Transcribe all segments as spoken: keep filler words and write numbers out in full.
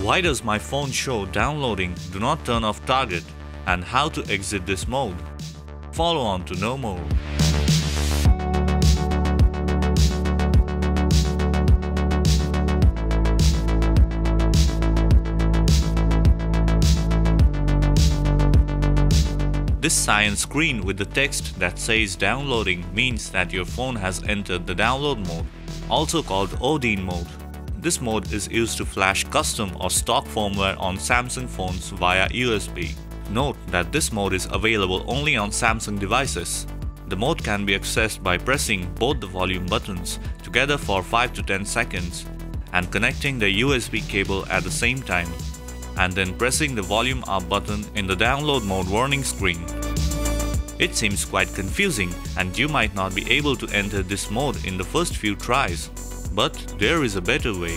Why does my phone show downloading do not turn off target, and how to exit this mode? Follow on to know more. This cyan screen with the text that says downloading means that your phone has entered the download mode, also called Odin mode. This mode is used to flash custom or stock firmware on Samsung phones via U S B. Note that this mode is available only on Samsung devices. The mode can be accessed by pressing both the volume buttons together for five to ten seconds and connecting the U S B cable at the same time, and then pressing the volume up button in the download mode warning screen. It seems quite confusing and you might not be able to enter this mode in the first few tries, but there is a better way.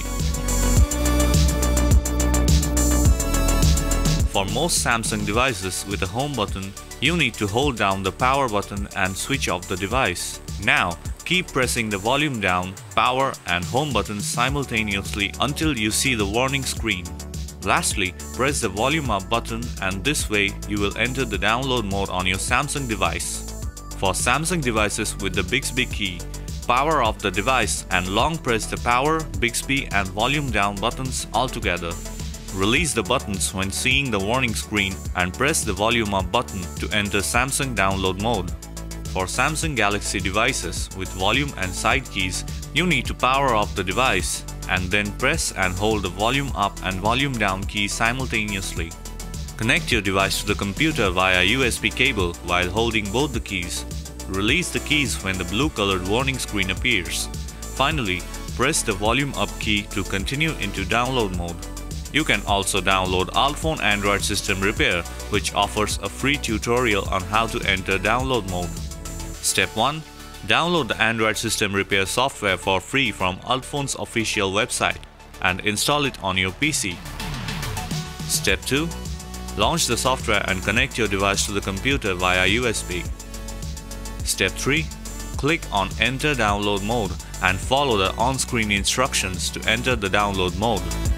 For most Samsung devices with a home button, you need to hold down the power button and switch off the device. Now, keep pressing the volume down, power and home buttons simultaneously until you see the warning screen. Lastly, press the volume up button and this way you will enter the download mode on your Samsung device. For Samsung devices with the Bixby key, power off the device and long press the power, Bixby and volume down buttons altogether. Release the buttons when seeing the warning screen and press the volume up button to enter Samsung download mode. For Samsung Galaxy devices with volume and side keys, you need to power off the device and then press and hold the volume up and volume down keys simultaneously. Connect your device to the computer via U S B cable while holding both the keys. Release the keys when the blue colored warning screen appears. Finally, press the volume up key to continue into download mode. You can also download Altphone Android System Repair, which offers a free tutorial on how to enter download mode. Step one. Download the Android System Repair software for free from Altphone's official website and install it on your P C. Step two. Launch the software and connect your device to the computer via U S B. Step three. Click on Enter Download Mode and follow the on-screen instructions to enter the download mode.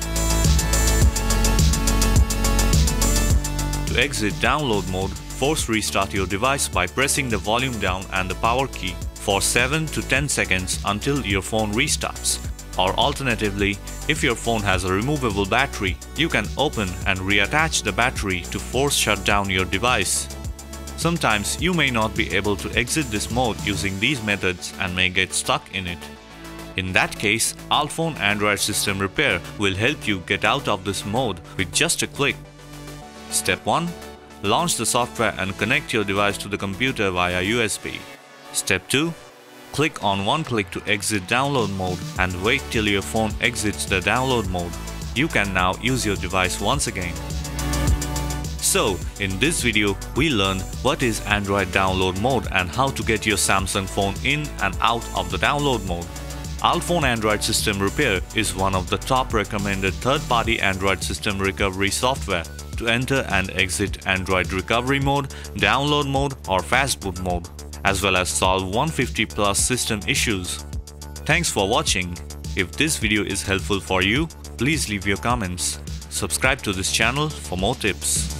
To exit download mode, force restart your device by pressing the volume down and the power key for seven to ten seconds until your phone restarts. Or alternatively, if your phone has a removable battery, you can open and reattach the battery to force shut down your device. Sometimes you may not be able to exit this mode using these methods and may get stuck in it. In that case, Altphone Android System Repair will help you get out of this mode with just a click. Step one. Launch the software and connect your device to the computer via U S B. Step two. Click on one click to exit download mode and wait till your phone exits the download mode. You can now use your device once again. So, in this video, we learned what is Android download mode and how to get your Samsung phone in and out of the download mode. Altphone Android System Repair is one of the top recommended third-party Android system recovery software to enter and exit Android recovery mode, download mode or fastboot mode, as well as solve one hundred fifty plus system issues. Thanks for watching. If this video is helpful for you, please leave your comments. Subscribe to this channel for more tips.